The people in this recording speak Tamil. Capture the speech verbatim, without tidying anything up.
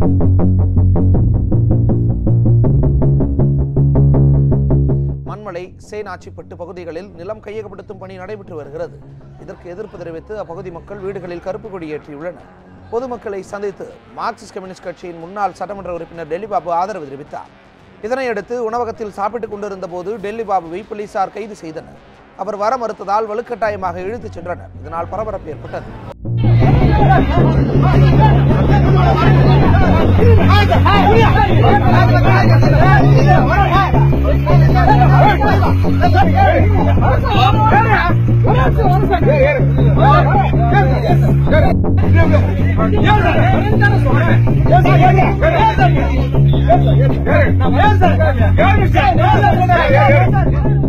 மண்மலை சேனாச்சிப்பட்டு பகுதிகளில் நிலம் கையகப்படுத்தும் பணி நடைபெற்று வருகிறது. இதற்கு எதிர்ப்பு தெரிவித்து அப்பகுதி மக்கள் வீடுகளில் கருப்பு கொடி ஏற்றியுள்ளனர். பொதுமக்களை சந்தித்து மார்க்சிஸ்ட் கம்யூனிஸ்ட் கட்சியின் முன்னாள் சட்டமன்ற உறுப்பினர் டெல்லி பாபு ஆதரவு தெரிவித்தார். இதனையடுத்து உணவகத்தில் சாப்பிட்டுக் கொண்டிருந்த போது டெல்லி பாபுவை போலீசார் கைது செய்தனர். அவர் வர மறுத்ததால் வலுக்கட்டாயமாக இழுத்துச் சென்றனர். இதனால் பரபரப்பு ஏற்பட்டது. Yes, sir.